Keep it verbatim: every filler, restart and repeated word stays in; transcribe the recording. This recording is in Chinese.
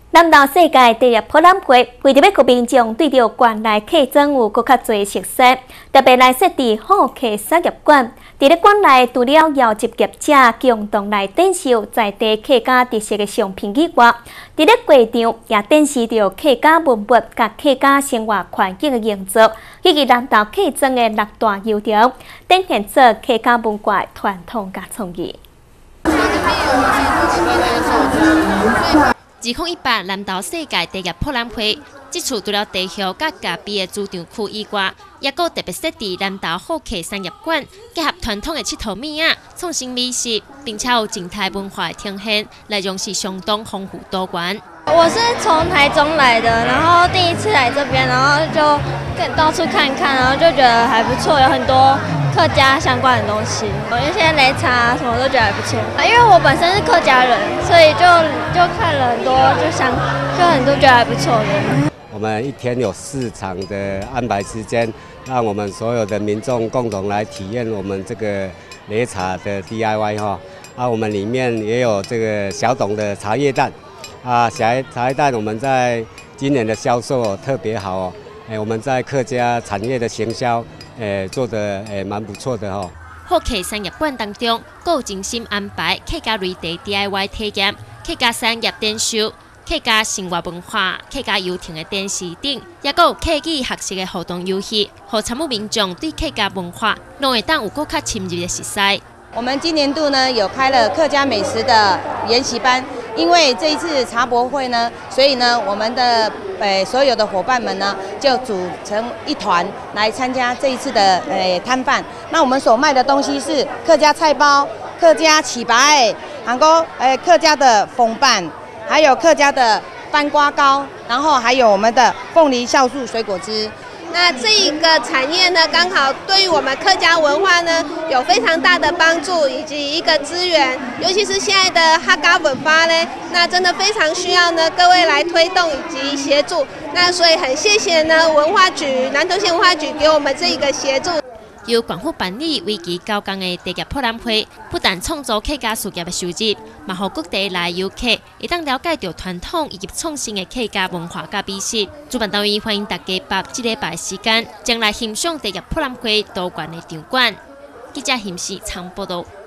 南投世界第一博览会为着要让民众对着馆内客庄有更较侪熟悉，特别来设置好客产业馆。伫咧馆内，除了邀集业者共同来展示在地客家特色的商品以外，伫咧会场也展示着客家文物、甲客家生活环境的营造，以及南投客庄的六大优点，展现出客家文化传统甲创意。 二零一八南投世界第一博览会，这次除了地标甲隔壁的主场区以外，也搁特别设置南投好客产业馆，结合传统的佚佗物仔、创新美食，并且有静态文化的呈现，内容是相当丰富多元。 我是从台中来的，然后第一次来这边，然后就到处看看，然后就觉得还不错，有很多客家相关的东西，有一些擂茶什么都觉得还不错。因为我本身是客家人，所以就就看了很多，就想就很多觉得还不错的。 我们一天有四场的安排时间，让我们所有的民众共同来体验我们这个擂茶的 D I Y 哈。啊，我们里面也有这个小董的茶叶蛋。啊，小茶叶蛋我们在今年的销售特别好哦，哎，我们在客家产业的行销，哎，做得哎蛮不错的哦。 好客产业馆当中，更有精心安排客家类地 D I Y 体验、客家产业展售、客家生活文化、客家游艇的展示等，也有客语学习的互动游戏，让参与民众对客家文化拢会当有更较深入的熟悉。 我们今年度呢有开了客家美食的研习班。因为这一次茶博会呢，所以呢，我们的呃所有的伙伴们呢，就组成一团来参加这一次的呃摊贩。那我们所卖的东西是客家菜包、客家起白、韩国呃客家的风拌，还有客家的番瓜糕，然后还有我们的凤梨酵素水果汁。 那这一个产业呢，刚好对于我们客家文化呢，有非常大的帮助以及一个资源，尤其是现在的客家文化呢，那真的非常需要呢各位来推动以及协助。那所以很谢谢呢文化局南投县文化局给我们这一个协助。 由管府办理为期九天的第一博览会，不但创造客家事业的收入，嘛让各地来游客会当了解到传统以及创新的客家文化甲美食。主办单位欢迎大家把这礼拜时间，将来欣赏第一博览会多元的场馆。记者欣视长报道。